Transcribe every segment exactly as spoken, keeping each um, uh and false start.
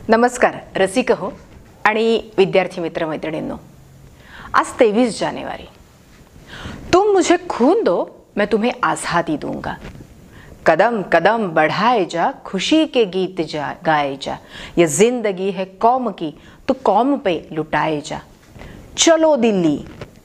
नमस्कार रसिक हो आणि विद्यार्थी मित्र मैत्रिणींनो, आज तेईस जानेवारी। तुम मुझे खून दो मैं तुम्हें आज़ादी दूंगा, कदम कदम बढ़ाए जा खुशी के गीत जा गाए जा, ये जिंदगी है कौम की तो कौम पे लुटाए जा, चलो दिल्ली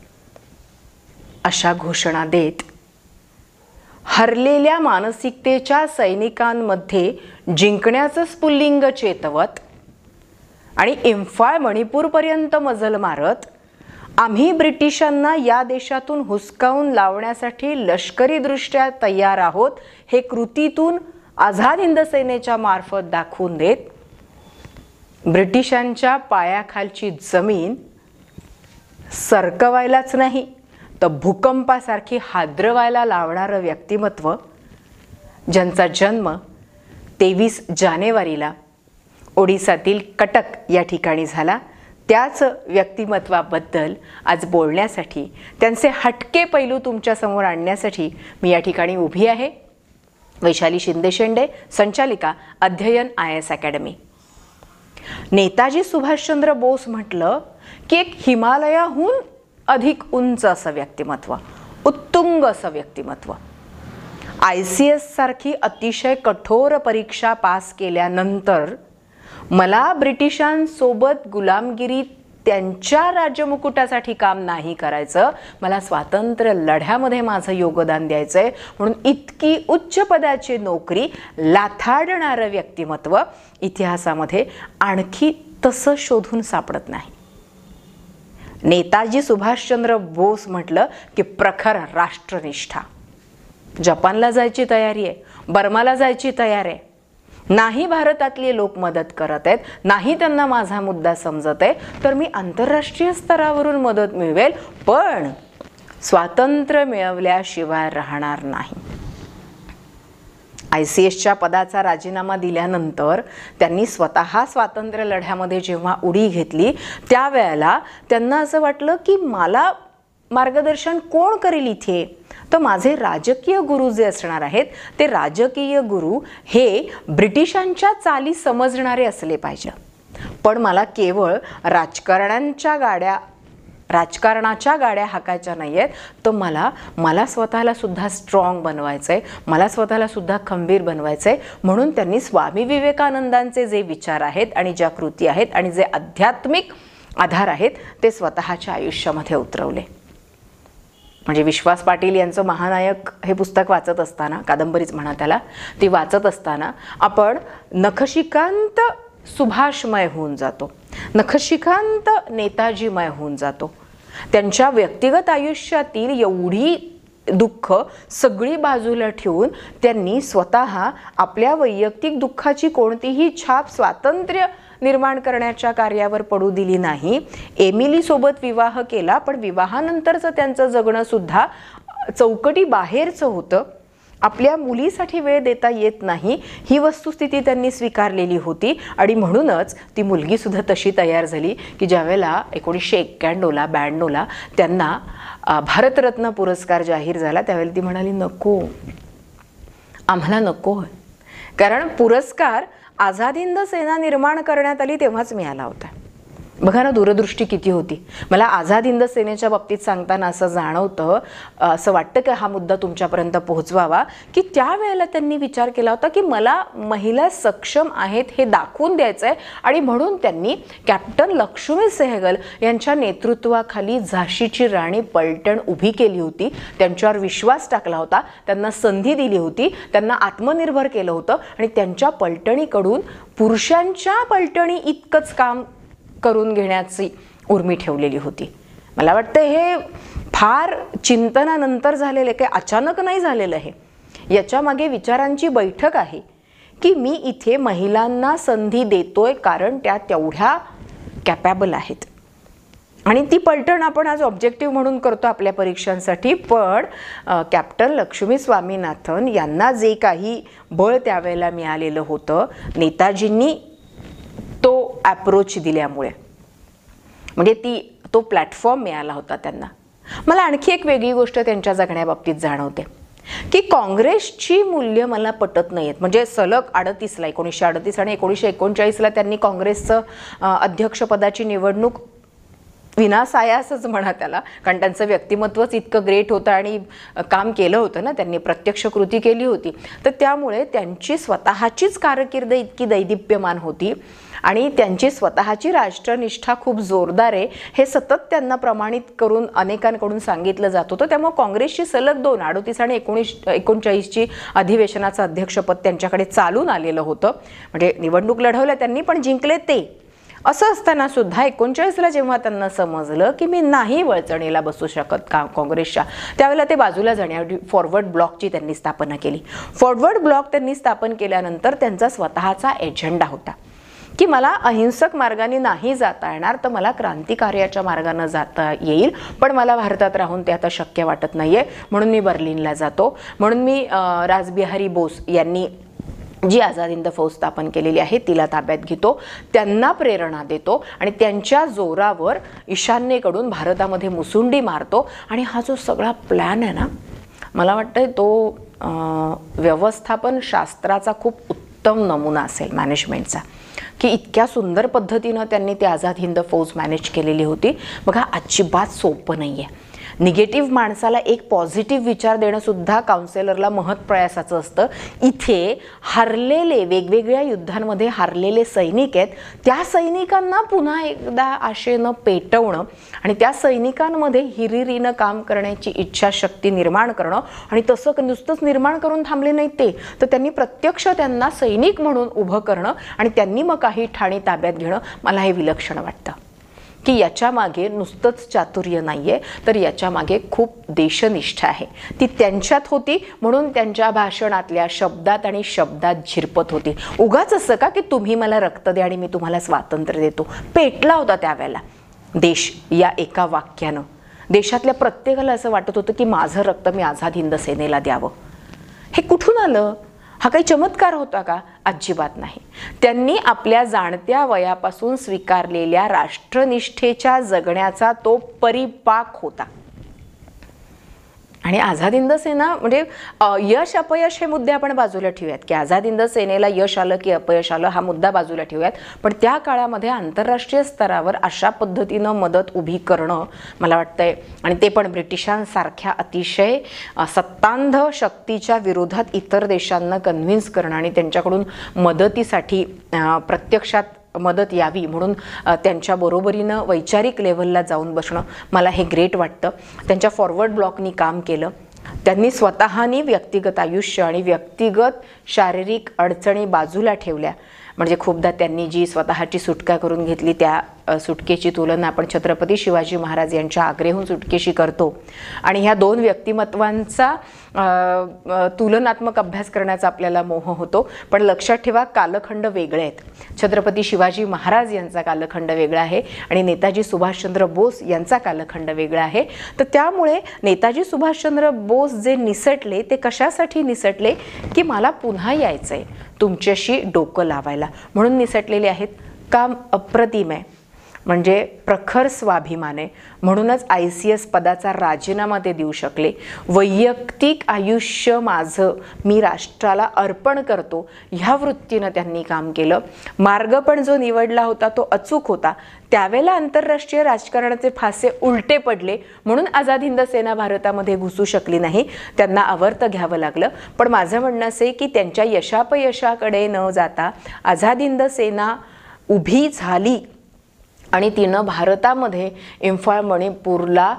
अशा घोषणा देत हरलेल्या मानसिकतेच्या सैनिकांमध्ये जिंकण्याचं स्फुल्लिंग चेतवत आणि इम्फाळ मणिपूरपर्यंत मजल मारत आम्ही ब्रिटिशांना या देशातून हुसकावून लावण्यासाठी लष्करीदृष्ट्या तयार आहोत हे कृतीतून आझाद हिंद सेनेच्या मार्फत दाखवून देत ब्रिटिशांच्या पायाखालची जमीन सरकवायलाच नाही तर भूकंपासारखी हादरवायला लावणारं व्यक्तिमत्व, ज्यांचा जन्म तेवीस जानेवारीला ओडिसातील कटक या ठिकाणी झाला, त्याच व्यक्तिमत्वाबद्दल आज बोलण्यासाठी, त्यांचे हटके पैलू तुमच्या समोर आणण्यासाठी मी या ठिकाणी उभी आहे। वैशाली शिंदे शेंडे, संचालिका अध्ययन I S academy. Netaji Subhashchandra Bose म्हटलं की एक हिमालयाहून अधिक उंच असं व्यक्तिमत्व, उत्तुंग असं व्यक्तिमत्व। आय सी एस सारखी अतिशय कठोर परीक्षा पास केल्यानंतर मला ब्रिटिशांसोबत गुलामगिरी त्यांच्या राज्यमुकुटासाठी काम नाही करायचं, मला स्वातंत्र्य लढ्यामध्ये माझं योगदान द्यायचंय म्हणून इतकी उच्च पदाची नोकरी लाथाडणारं व्यक्तिमत्व इतिहासामध्ये आणखी तसं शोधून सापडत नाही। नेताजी सुभाषचंद्र बोस म्हटलं की प्रखर राष्ट्रनिष्ठा। जपानला जायची तयारी आहे, बर्माला जायची तयारी आहे, नाही भारतातले लोक मदत करत आहेत, नाही त्यांना माझा मुद्दा समजत आहे, तर मी आंतरराष्ट्रीय स्तरावरून मदत मिळवेल, पण स्वातंत्र्य मिळवल्याशिवाय राहणार नाही। आय सी एसच्या पदाचा राजीनामा दिल्यानंतर त्यांनी स्वतः स्वातंत्र्य लढ्यामध्ये जेव्हा उडी घेतली त्यावेळेला त्यांना असं वाटलं की मला मार्गदर्शन कोण करेल इथे, तर माझे राजकीय गुरु जे असणार आहेत ते राजकीय गुरु हे ब्रिटिशांच्या चाली समजणारे असले पाहिजे। पण मला केवळ राजकारण्यांच्या गाड्या राजकारणाच्या गाड्या हाकायच्या नाही आहेत, तर मला मला स्वतःला सुद्धा स्ट्रॉंग बनवायचं आहे, मला स्वतःला सुद्धा खंबीर बनवायचं आहे। म्हणून त्यांनी स्वामी विवेकानंदांचे जे विचार आहेत आणि ज्या कृती आहेत आणि जे आध्यात्मिक आधार आहेत ते स्वतःच्या आयुष्यामध्ये उतरवले। म्हणजे विश्वास पाटील यांचं महानायक हे पुस्तक वाचत असताना, कादंबरीच म्हणा त्याला, ती वाचत असताना आपण नखशिकांत सुभाषमय होऊन जातो, नखशिकांत नेताजीमय होऊन जातो। त्यांच्या व्यक्तिगत आयुष्यातील एवढी दुःख सगळी बाजूला ठेवून त्यांनी स्वतः आपल्या वैयक्तिक दुःखाची कोणतीही छाप स्वातंत्र्य निर्माण करण्याच्या कार्यावर पडू दिली नाही। एमिली सोबत विवाह केला, पण विवाहानंतरचं त्यांचं जगणं सुद्धा चौकटी बाहेरचं होतं। आपल्या मुलीसाठी वेळ देता येत नाही ही वस्तुस्थिती त्यांनी स्वीकारलेली होती आणि म्हणूनच ती मुलगी सुद्धा तशी तयार झाली की ज्यावेळेला एकोणीसशे एक्क्याण्णवला ब्याण्णवला त्यांना भारतरत्न पुरस्कार जाहीर झाला त्यावेळेला ती म्हणाली नको, आम्हाला नको, कारण पुरस्कार आझाद हिंद सेना निर्माण करण्यात आली तेव्हाच मिळाला होता। बघा ना दूरदृष्टी किती होती। मला आझाद हिंद सेनेच्या बाबतीत सांगताना असं जाणवतं, असं वाटतं की हा मुद्दा तुमच्यापर्यंत पोहोचवावा, की त्यावेळेला त्यांनी विचार केला होता की मला महिला सक्षम आहेत हे दाखवून द्यायचं आहे आणि म्हणून त्यांनी कॅप्टन लक्ष्मी सेहगल यांच्या नेतृत्वाखाली झाशीची राणी पलटण उभी केली होती, त्यांच्यावर विश्वास टाकला होता, त्यांना संधी दिली होती, त्यांना आत्मनिर्भर केलं होतं आणि त्यांच्या पलटणीकडून पुरुषांच्या पलटणी इतकंच काम करून घेण्याची उर्मी ठेवलेली होती। मला वाटतं हे फार चिंतनानंतर झालेले, काही अचानक नाही झालेलं आहे, याच्या मागे विचारांची बैठक आहे की मी इथे महिलांना संधी देतोय कारण त्या तेवढ्या कॅपेबल आहेत। आणि ती पलटण आपण आज ऑब्जेक्टिव्ह म्हणून करतो आपल्या परीक्षांसाठी, पण कॅप्टन लक्ष्मी स्वामीनाथन यांना जे काही बळ त्यावेळेला मिळालेलं होतं नेताजींनी तो अप्रोच दिल्यामुळे, म्हणजे ती तो प्लॅटफॉर्म मिळाला होता त्यांना। मला आणखी एक वेगळी गोष्ट त्यांच्या जगण्याबाबतीत जाणवते। की काँग्रेसची मूल्य मला पटत नाहीत. म्हणजे सलग अडतीसला एकोणीसशे अडतीस आणि एकोणीसशे एकोणचाळीसला त्यांनी काँग्रेसचं अध्यक्षपदाची निवडणूक विनासायासच म्हणा त्याला, कारण त्यांचं व्यक्तिमत्वच इतकं ग्रेट होतं आणि काम केलं होतं ना, त्यांनी प्रत्यक्ष कृती केली होती. तर त्यामुळे त्यांची स्वतःचीच कारकीर्द इतकी दैदिप्यमान होती आणि त्यांची स्वतःची राष्ट्रनिष्ठा खूप जोरदार आहे हे सतत त्यांना प्रमाणित करून अनेकांकडून सांगितलं जात होतं. त्यामुळे काँग्रेसची सलग दोन अडतीस आणि एकोणीस एकोणचाळीसची अधिवेशनाचं अध्यक्षपद त्यांच्याकडे चालून आलेलं होतं. म्हणजे निवडणूक लढवल्या त्यांनी पण जिंकले ते. असं असताना सुद्धा एकोणचाळीसला जेव्हा त्यांना समजलं की मी नाही वळचणीला बसू शकत का काँग्रेसच्या, त्यावेळेला ते बाजूला जाण्यासाठी फॉरवर्ड ब्लॉकची त्यांनी स्थापना केली. फॉरवर्ड ब्लॉक त्यांनी स्थापन केल्यानंतर त्यांचा स्वतःचा एजेंडा होता की मला अहिंसक मार्गाने नाही जाता येणार, तर मला क्रांतिकार्याच्या मार्गाने जाता येईल, पण मला भारतात राहून ते आता शक्य वाटत नाहीये, म्हणून मी बर्लिनला जातो. म्हणून मी रासबिहारी बोस यांनी जी आझाद हिंद फौज स्थापन केलेली आहे तिला ताब्यात घेतो, त्यांना प्रेरणा देतो आणि त्यांच्या जोरावर ईशान्येकडून भारतामध्ये मुसुंडी मारतो. आणि हा जो सगळा प्लॅन आहे ना, मला वाटतंय तो व्यवस्थापन शास्त्राचा खूप उत्तम नमुना असेल मॅनेजमेंटचा, की इतक्या सुंदर पद्धतीनं त्यांनी ती आझाद हिंद फौज मॅनेज केलेली होती. बघा, अजिबात सोपं नाही आहे. निगेटिव्ह माणसाला एक पॉझिटिव्ह विचार देणं सुद्धा काउन्सिलरला महत्प्रयासाचं असतं. इथे हरलेले, वेगवेगळ्या युद्धांमध्ये हरलेले सैनिक आहेत, त्या सैनिकांना पुन्हा एकदा आशेनं पेटवणं आणि त्या सैनिकांमध्ये हिरिरीनं काम करण्याची इच्छाशक्ती निर्माण करणं, आणि तसं नुसतंच निर्माण करून थांबले नाही ते, तर त्यांनी प्रत्यक्ष त्यांना सैनिक म्हणून उभं करणं आणि त्यांनी मग काही ठाणी ताब्यात घेणं, मला हे विलक्षण वाटतं की याच्या मागे नुसतंच चातुर्य नाहीये, तर याच्या मागे खूप देशनिष्ठा आहे. ती त्यांच्यात होती, म्हणून त्यांच्या भाषणातल्या शब्दात आणि शब्दात झिरपत होती. उगाच असं का की तुम्ही मला रक्त द्या आणि मी तुम्हाला स्वातंत्र्य देतो. पेटला होता त्यावेळेला देश या एका वाक्यानं. देशातल्या प्रत्येकाला असं वाटत होतं की माझं रक्त मी आझाद हिंद सेनेला द्यावं. हे कुठून आलं? हा काही चमत्कार होता का? अजिबात नाही. त्यांनी आपल्या जाणत्या वयापासून स्वीकारलेल्या राष्ट्रनिष्ठेच्या जगण्याचा तो परिपाक होता. आणि आझाद हिंद सेना म्हणजे यश अपयश हे मुद्दे आपण बाजूला ठेवूयात, की आझाद हिंद सेनेला यश आलं की अपयश आलं हा मुद्दा बाजूला ठेवूयात, पण त्या काळामध्ये आंतरराष्ट्रीय स्तरावर अशा पद्धतीनं मदत उभी करणं मला वाटतंय, आणि ते पण ब्रिटिशांसारख्या अतिशय सत्तांध शक्तीच्या विरोधात इतर देशांना कन्व्हिन्स करणं आणि त्यांच्याकडून मदतीसाठी प्रत्यक्षात मदत यावी म्हणून त्यांच्या बरोबरीनं वैचारिक लेव्हलला जाऊन बसणं, मला हे ग्रेट वाटतं. त्यांच्या फॉरवर्ड ब्लॉकनी काम केलं. त्यांनी स्वतःनी व्यक्तिगत आयुष्य आणि व्यक्तिगत शारीरिक अडचणी बाजूला ठेवल्या. म्हणजे खूपदा त्यांनी जी स्वतःची सुटका करून घेतली त्या सुटकेची तुलना आपण छत्रपती शिवाजी महाराज यांच्या आग्रेहून सुटकेशी करतो, आणि ह्या दोन व्यक्तिमत्वांचा तुलनात्मक अभ्यास करण्याचा आपल्याला मोह होतो. पण लक्षात ठेवा, कालखंड वेगळे आहेत. छत्रपती शिवाजी महाराज यांचा कालखंड वेगळा आहे आणि नेताजी सुभाषचंद्र बोस यांचा कालखंड वेगळा आहे. तर त्यामुळे नेताजी सुभाषचंद्र बोस जे निसटले ते कशासाठी निसटले, की मला पुन्हा यायचं आहे तुमच्याशी डोकं लावायला, म्हणून निसटलेले आहेत. काम अप्रतिम आहे, म्हणजे प्रखर स्वाभिमान आहे, म्हणूनच आय सी एस पदाचा राजीनामा ते देऊ शकले. वैयक्तिक आयुष्य माझं मी राष्ट्राला अर्पण करतो ह्या वृत्तीनं त्यांनी काम केलं. मार्ग पण जो निवडला होता तो अचूक होता. त्यावेळेला आंतरराष्ट्रीय राजकारणाचे फासे उलटे पडले, म्हणून आझाद हिंद सेना भारतामध्ये घुसू शकली नाही, त्यांना आवर्त घ्यावं लागलं. पण माझं म्हणणं असे की त्यांच्या यशापयशाकडे न जाता आझाद हिंद सेना उभी झाली आणि तिनं भारतामध्ये इम्फाळ मणिपूरला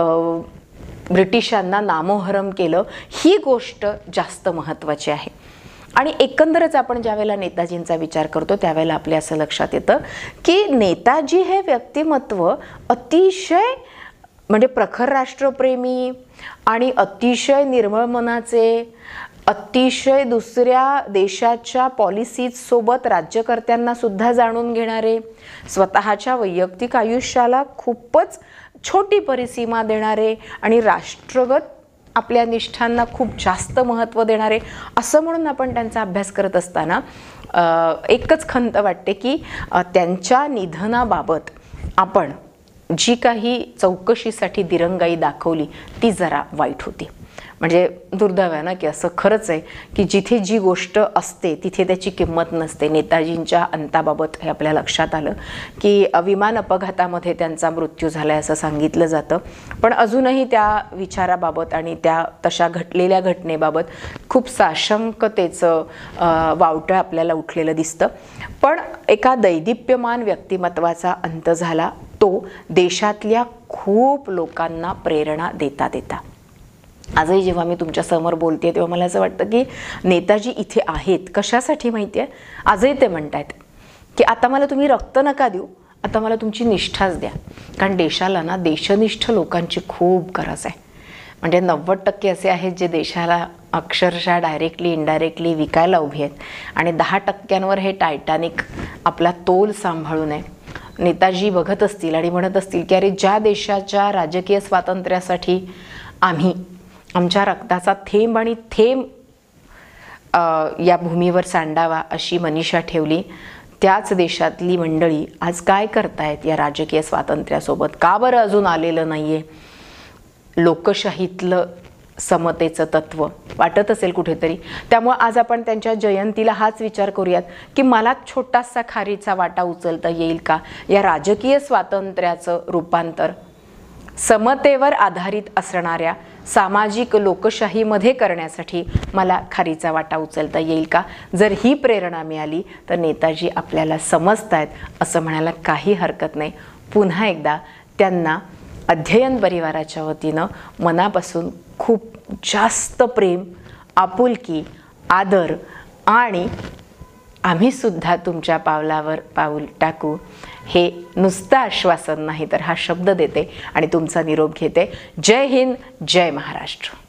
ब्रिटिशांना नामोहरम केलं, ही गोष्ट जास्त महत्त्वाची आहे. आणि एकंदरच आपण ज्यावेळेला नेताजींचा विचार करतो त्यावेळेला आपल्या असं लक्षात येतं की नेताजी हे व्यक्तिमत्व अतिशय म्हणजे प्रखर राष्ट्रप्रेमी आणि अतिशय निर्मळ मनाचे, अतिशय दुसऱ्या देशाच्या पॉलिसीजसोबत राज्यकर्त्यांना सुद्धा जाणून घेणारे, स्वतःच्या वैयक्तिक आयुष्याला खूपच छोटी परिसीमा देणारे आणि राष्ट्रगत आपल्या निष्ठांना खूप जास्त महत्त्व देणारे, असं म्हणून आपण त्यांचा अभ्यास करत असताना एकच खंत वाटते की त्यांच्या निधनाबाबत आपण जी काही चौकशीसाठी दिरंगाई दाखवली ती जरा वाईट होती. म्हणजे दुर्दैव आहे ना की असं खरंच आहे की जिथे जी गोष्ट असते तिथे त्याची किंमत नसते. नेताजींच्या अंताबाबत हे आपल्या लक्षात आलं की विमान अपघातामध्ये त्यांचा मृत्यू झाला आहे असं सांगितलं जातं, पण अजूनही त्या विचाराबाबत आणि त्या तशा घडलेल्या घटनेबाबत खूप साशंकतेचं वावटं आपल्याला उठलेलं दिसतं. पण एका दैदिप्यमान व्यक्तिमत्वाचा अंत झाला, तो देशातल्या खूप लोकांना प्रेरणा देता देता. आजही जेव्हा मी तुमच्या समोर बोलते तेव्हा मला असं वाटतं की नेताजी इथे आहेत कशासाठी माहिती आहे. आजही ते म्हणतात की आता मला तुम्ही रक्त नका देऊ, आता मला तुमची निष्ठाच द्या, कारण देशाला ना देशनिष्ठ लोकांची खूप गरज आहे. म्हणजे नव्वद टक्के असे आहेत जे देशाला अक्षरशः डायरेक्टली इनडायरेक्टली विकायला उभी आहेत आणि दहा टक्क्यांवर हे टायटॅनिक आपला तोल सांभाळून आहे. नेताजी बघत असतील आणि म्हणत असतील की अरे ज्या देशाच्या राजकीय स्वातंत्र्यासाठी आम्ही आमच्या रक्ताचा थेंब आणि थेंब या भूमीवर सांडावा अशी मनीषा ठेवली, त्याच देशातली मंडळी आज काय करतायत या राजकीय स्वातंत्र्यासोबत, का बरं अजून आलेलं नाही आहे लोकशाहीतलं समतेचं तत्व, वाटत असेल कुठेतरी. त्यामुळे आज आपण त्यांच्या जयंतीला हाच विचार करूयात की मला छोटासा खारीचा वाटा उचलता येईल का या राजकीय स्वातंत्र्याचं रूपांतर समतेवर आधारित असणाऱ्या सामाजिक लोकशाहीमध्ये करण्यासाठी मला खारीचा वाटा उचलता येईल का. जर ही प्रेरणा मिळाली तर नेताजी आपल्याला समजतायत असं म्हणायला काही हरकत नाही. पुन्हा एकदा त्यांना अध्ययन परिवाराच्या वतीनं मनापासून खूप जास्त प्रेम, आपुलकी, आदर आणि आम्ही सुद्धा तुमच्या पावलावर पाऊल टाकू हे नुसतं आश्वासन नाही तर हा शब्द देते आणि तुमचा निरोप घेते. जय हिंद, जय महाराष्ट्र.